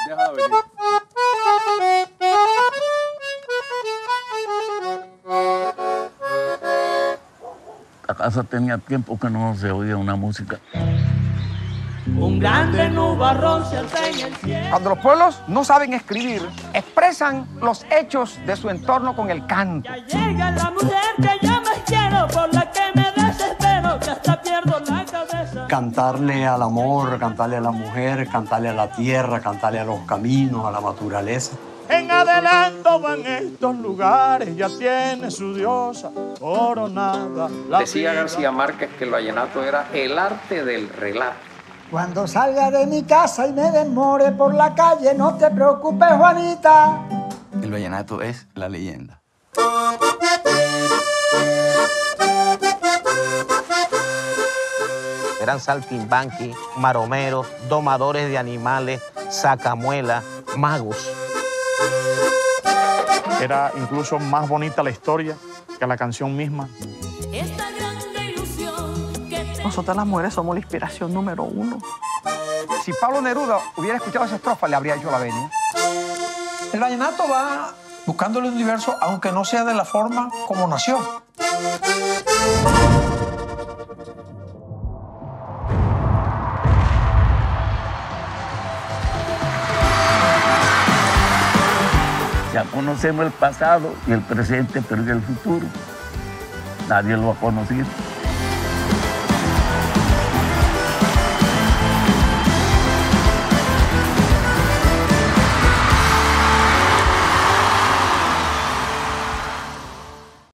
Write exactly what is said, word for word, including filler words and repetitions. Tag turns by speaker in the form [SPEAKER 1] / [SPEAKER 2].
[SPEAKER 1] Déjala venir.
[SPEAKER 2] ¿Acaso tenía tiempo que no se oía una música?
[SPEAKER 3] Un grande nubarrón se alza en el cielo.
[SPEAKER 4] Cuando los pueblos no saben escribir, expresan los hechos de su entorno con el canto.
[SPEAKER 3] Ya llega la mujer que yo más quiero, por la que me desespero, que hasta pierdo la cabeza.
[SPEAKER 5] Cantarle al amor, cantarle a la mujer, cantarle a la tierra, cantarle a los caminos, a la naturaleza.
[SPEAKER 6] En adelanto van estos lugares, ya tiene su diosa coronada.
[SPEAKER 7] Decía García Márquez que el vallenato era el arte del relato.
[SPEAKER 8] Cuando salga de mi casa y me demore por la calle, no te preocupes, Juanita.
[SPEAKER 1] El vallenato es la leyenda.
[SPEAKER 9] Eran saltimbanqui, maromeros, domadores de animales, sacamuelas, magos.
[SPEAKER 6] Era incluso más bonita la historia que la canción misma.
[SPEAKER 3] Esta grande ilusión que te...
[SPEAKER 10] Nosotras las mujeres somos la inspiración número uno.
[SPEAKER 4] Si Pablo Neruda hubiera escuchado esa estrofa, le habría hecho la venia.
[SPEAKER 11] El vallenato va buscando el universo, aunque no sea de la forma como nació.
[SPEAKER 2] Ya conocemos el pasado y el presente, pero ¿y el futuro? Nadie lo ha conocido.